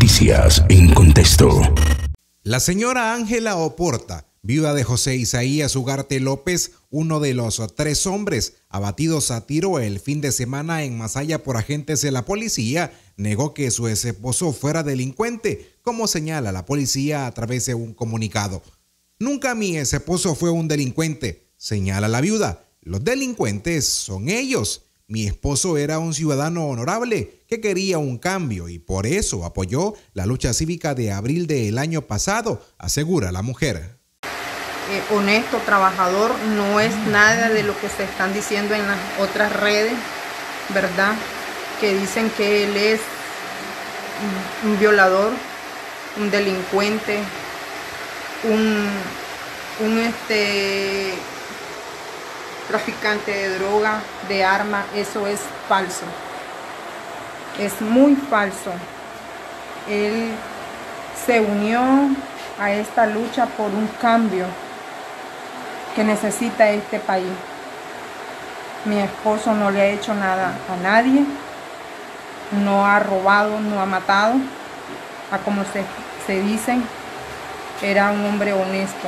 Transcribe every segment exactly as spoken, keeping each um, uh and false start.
Noticias en contexto. La señora Ángela Oporta, viuda de José Isaías Ugarte López, uno de los tres hombres abatidos a tiro el fin de semana en Masaya por agentes de la policía, negó que su ex esposo fuera delincuente, como señala la policía a través de un comunicado. Nunca mi ex esposo fue un delincuente, señala la viuda. Los delincuentes son ellos. Mi esposo era un ciudadano honorable que quería un cambio y por eso apoyó la lucha cívica de abril del año pasado, asegura la mujer. Eh, honesto, trabajador, no es nada de lo que se están diciendo en las otras redes, ¿verdad? Que dicen que él es un violador, un delincuente, un, un este... traficante de droga, de arma. Eso es falso, es muy falso. Él se unió a esta lucha por un cambio que necesita este país. Mi esposo no le ha hecho nada a nadie, no ha robado, no ha matado, a como se, se dicen, era un hombre honesto.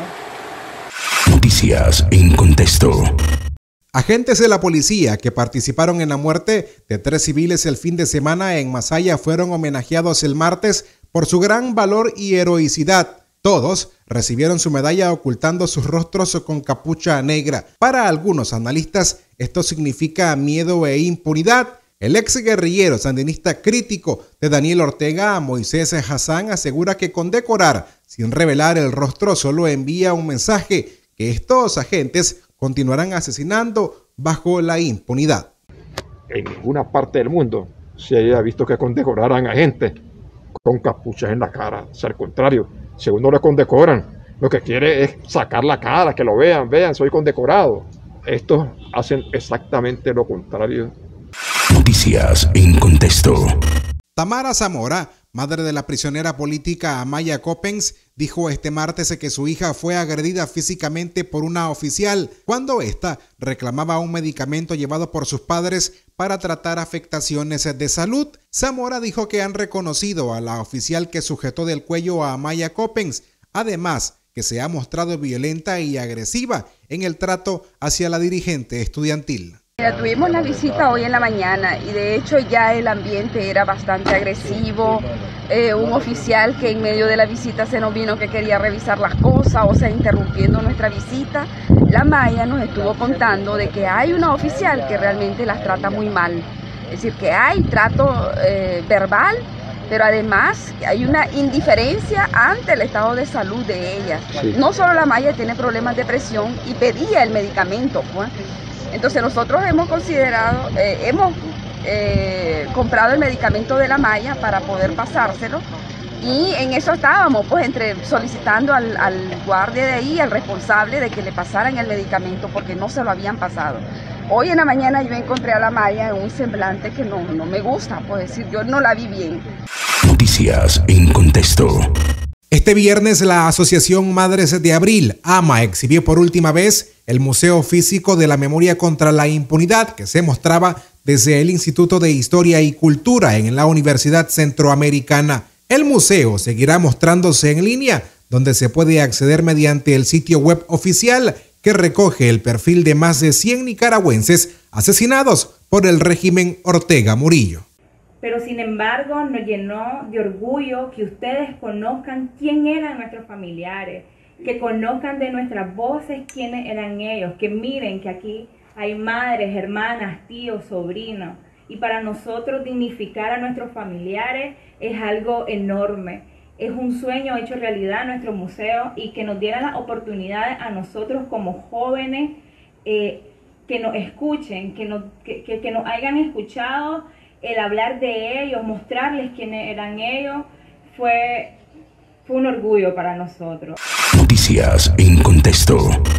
Noticias en contexto. Agentes de la policía que participaron en la muerte de tres civiles el fin de semana en Masaya fueron homenajeados el martes por su gran valor y heroicidad. Todos recibieron su medalla ocultando sus rostros con capucha negra. Para algunos analistas, esto significa miedo e impunidad. El ex guerrillero sandinista crítico de Daniel Ortega, Moisés Hassan, asegura que condecorar sin revelar el rostro solo envía un mensaje que estos agentes continuarán asesinando bajo la impunidad. En ninguna parte del mundo se haya visto que condecoraran a gente con capuchas en la cara. O sea, al contrario, según no lo condecoran, lo que quiere es sacar la cara, que lo vean, vean, soy condecorado. Estos hacen exactamente lo contrario. Noticias en contexto. Tamara Zamora, madre de la prisionera política Amaya Coppens, dijo este martes que su hija fue agredida físicamente por una oficial cuando ésta reclamaba un medicamento llevado por sus padres para tratar afectaciones de salud. Zamora dijo que han reconocido a la oficial que sujetó del cuello a Amaya Coppens, además que se ha mostrado violenta y agresiva en el trato hacia la dirigente estudiantil. Mira, tuvimos la visita hoy en la mañana y de hecho ya el ambiente era bastante agresivo. Eh, un oficial que en medio de la visita se nos vino que quería revisar las cosas, o sea, interrumpiendo nuestra visita. La Maya nos estuvo contando de que hay una oficial que realmente las trata muy mal. Es decir, que hay trato eh, verbal, pero además hay una indiferencia ante el estado de salud de ellas. Sí. No solo la Maya tiene problemas de presión y pedía el medicamento, pues. Entonces nosotros hemos considerado, eh, hemos eh, comprado el medicamento de la Maya para poder pasárselo y en eso estábamos, pues entre solicitando al, al guardia de ahí, al responsable de que le pasaran el medicamento porque no se lo habían pasado. Hoy en la mañana yo encontré a la Maya en un semblante que no, no me gusta, pues decir, yo no la vi bien. Noticias en contexto. Este viernes la Asociación Madres de Abril, AMA, exhibió por última vez el Museo Físico de la Memoria contra la Impunidad que se mostraba desde el Instituto de Historia y Cultura en la Universidad Centroamericana. El museo seguirá mostrándose en línea, donde se puede acceder mediante el sitio web oficial que recoge el perfil de más de cien nicaragüenses asesinados por el régimen Ortega Murillo. Pero sin embargo nos llenó de orgullo que ustedes conozcan quién eran nuestros familiares, que conozcan de nuestras voces quiénes eran ellos, que miren que aquí hay madres, hermanas, tíos, sobrinos. Y para nosotros dignificar a nuestros familiares es algo enorme. Es un sueño hecho realidad en nuestro museo y que nos dieran las oportunidades a nosotros como jóvenes eh, que nos escuchen, que nos, que, que, que nos hayan escuchado. El hablar de ellos, mostrarles quiénes eran ellos, fue, fue un orgullo para nosotros. Noticias en contexto.